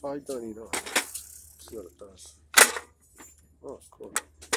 I don't need that. See what it does. Oh, cool.